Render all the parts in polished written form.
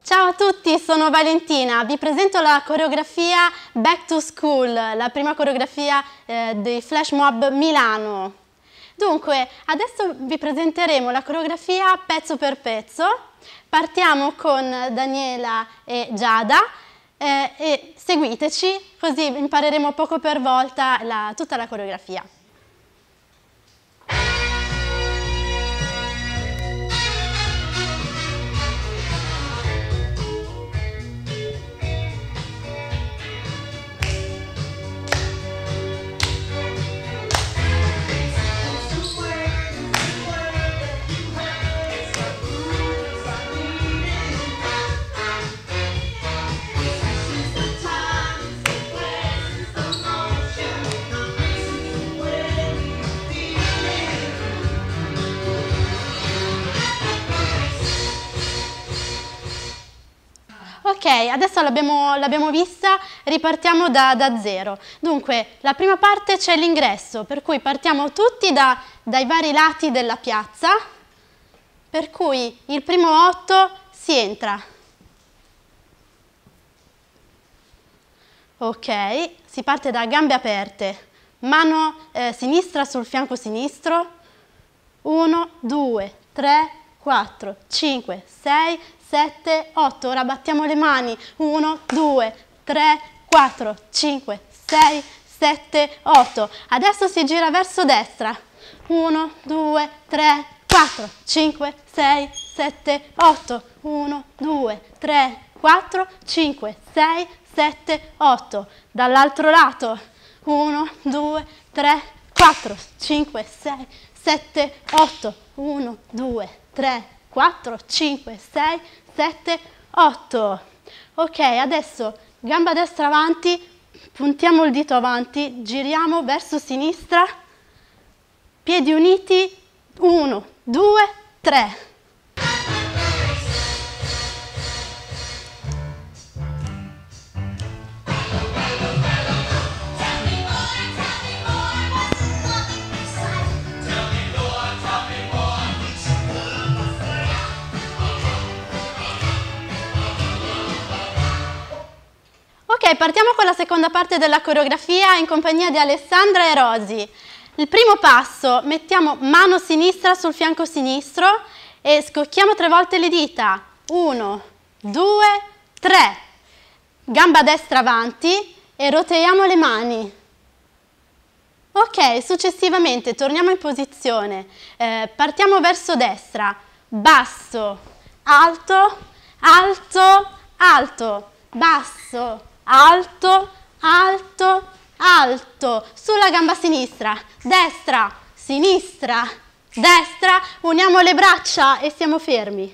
Ciao a tutti, sono Valentina, vi presento la coreografia Back to School, la prima coreografia dei Flash Mob Milano. Dunque, adesso vi presenteremo la coreografia pezzo per pezzo. Partiamo con Daniela e Giada e seguiteci, così impareremo poco per volta tutta la coreografia. Ok, adesso l'abbiamo vista, ripartiamo da zero. Dunque, la prima parte c'è l'ingresso, per cui partiamo tutti dai vari lati della piazza, per cui il primo 8 si entra. Ok, si parte da gambe aperte, mano sinistra sul fianco sinistro, 1, 2, 3, 4, 5, 6, 7, 8, ora battiamo le mani, 1, 2, 3, 4, 5, 6, 7, 8, adesso si gira verso destra, 1, 2, 3, 4, 5, 6, 7, 8, 1, 2, 3, 4, 5, 6, 7, 8, dall'altro lato, 1, 2, 3, 4, 5, 6, 7, 8, 1, 2, 3, 4, 5, 6, 7, 8. Ok, adesso gamba destra avanti, puntiamo il dito avanti, giriamo verso sinistra, piedi uniti, 1, 2, 3. Ok, partiamo con la seconda parte della coreografia in compagnia di Alessandra e Rosy. Il primo passo, mettiamo mano sinistra sul fianco sinistro e scocchiamo 3 volte le dita. 1, 2, 3. Gamba destra avanti e roteiamo le mani. Ok, successivamente torniamo in posizione. Partiamo verso destra. Basso, alto, alto, alto, basso, alto, alto, alto, sulla gamba sinistra, destra, sinistra, destra, uniamo le braccia e siamo fermi.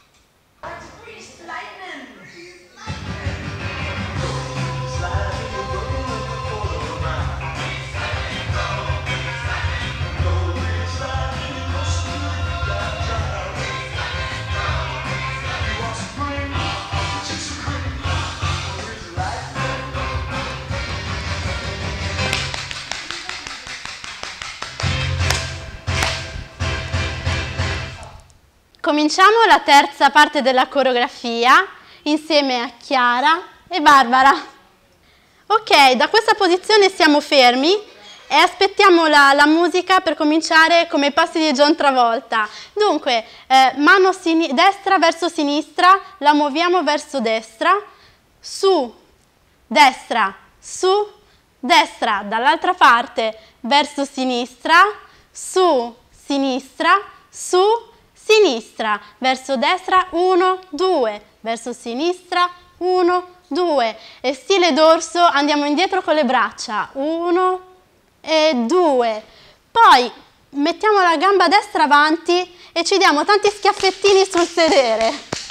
Cominciamo la terza parte della coreografia insieme a Chiara e Barbara. Ok, da questa posizione siamo fermi e aspettiamo la musica per cominciare come i passi di John Travolta. Dunque, mano destra verso sinistra, la muoviamo verso destra, su, destra, dall'altra parte verso sinistra, su, sinistra, su, sinistra, verso destra, 1, 2, verso sinistra, 1, 2, e stile dorso andiamo indietro con le braccia, 1 e 2, poi mettiamo la gamba destra avanti e ci diamo tanti schiaffettini sul sedere,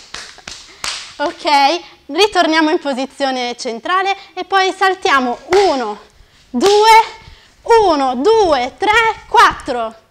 ok, ritorniamo in posizione centrale e poi saltiamo, 1, 2, 1, 2, 3, 4,